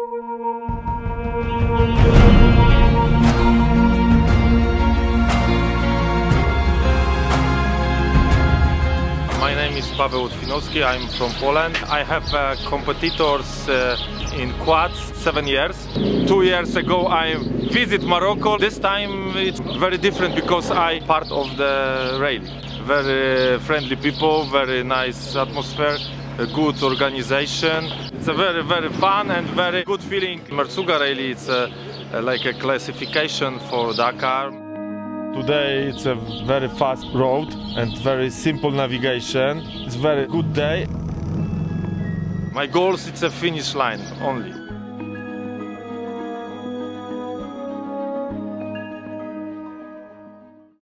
My name is Paweł Utwinowski, I'm from Poland. I have competitors in quads 7 years. 2 years ago I visit Morocco. This time it's very different because I part of the rally. Very friendly people, very nice atmosphere, a good organization. It's a very fun and very good feeling. Merzouga Rally, it's like a classification for Dakar. Today it's a very fast road and very simple navigation. It's a very good day. My goal is a finish line only.